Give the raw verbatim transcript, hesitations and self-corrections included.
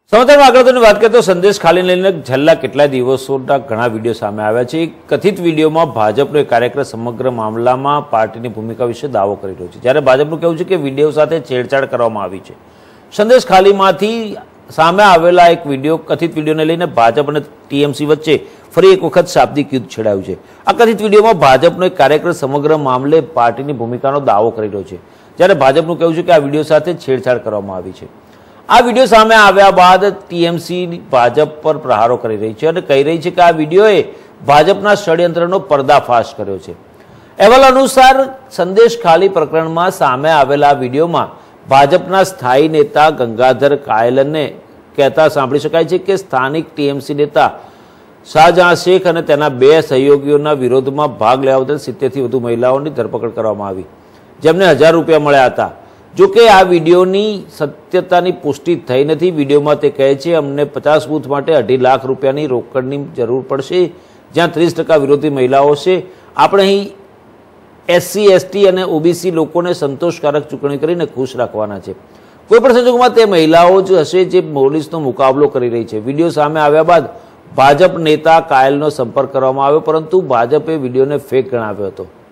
સમાચારમાં આગળ તો વાત કરીએ તો સંદેશ ખાલી લઈને છેલ્લા કેટલાય દિવસોના ઘણા વિડીયો સામે આવ્યા છે. એક કથિત વિડીયોમાં ભાજપનો એક કાર્યકર સમગ્ર મામલામાં પાર્ટીની ભૂમિકા વિશે દાવો કરી રહ્યો છે, જ્યારે ભાજપનું કહેવું છે કે વિડીયો સાથે છેડછાડ કરવામાં આવી છે. સંદેશ ખાલીમાંથી સામે આવેલા એક વિડીયો કથિત વિડીયોને લઈને ભાજપ અને ટીએમસી વચ્ચે ફરી એક વખત શાબ્દિક યુદ્ધ છેડાયું છે. આ કથિત વિડીયોમાં ભાજપનો એક કાર્યકર સમગ્ર મામલે પાર્ટીની ભૂમિકાનો દાવો કરી રહ્યો છે, જ્યારે ભાજપનું કહેવું છે કે આ વિડીયો સાથે છેડછાડ કરવામાં આવી છે. આ વિડીયો સામે આવ્યા બાદ ટીએમસી ભાજપ પર પ્રહારો કરી રહી છે અને કહી રહી છે કે આ વિડીયોએ ભાજપના ષડયંત્રનો પર્દાફાશ કર્યો છે. અહેવાલ અનુસાર સંદેશ ખાલી પ્રકરણમાં સામે આવેલા વિડીયોમાં ભાજપના સ્થાયી નેતા ગંગાધર કાયલને કહેતા સાંભળી શકાય છે કે સ્થાનિક ટીએમસી નેતા શાહજહાં શેખ અને તેના બે સહયોગીઓના વિરોધમાં ભાગ લેવા બદલ સિત્તેરથી વધુ મહિલાઓની ધરપકડ કરવામાં આવી, જેમને હજાર રૂપિયા મળ્યા હતા. જોકે આ વિડીયોની સત્યતાની પુષ્ટિ થઈ નથી. વિડીયોમાં તે કહે છે, અમને પચાસ બૂથ માટે અઢી લાખ રૂપિયાની રોકડની જરૂર પડશે, જ્યાં ત્રીસ ટકા વિરોધી મહિલાઓ છે. આપણે અહીં એસસી એસટી અને ઓબીસી લોકોને સંતોષકારક ચૂંટણી કરીને ખુશ રાખવાના છે. કોઈપણ સંજોગોમાં તે મહિલાઓ જ હશે જે પોલીસનો મુકાબલો કરી રહી છે. વિડીયો સામે આવ્યા બાદ ભાજપ નેતા કાયલનો સંપર્ક કરવામાં આવ્યો, પરંતુ ભાજપે વિડીયોને ફેક ગણાવ્યો હતો.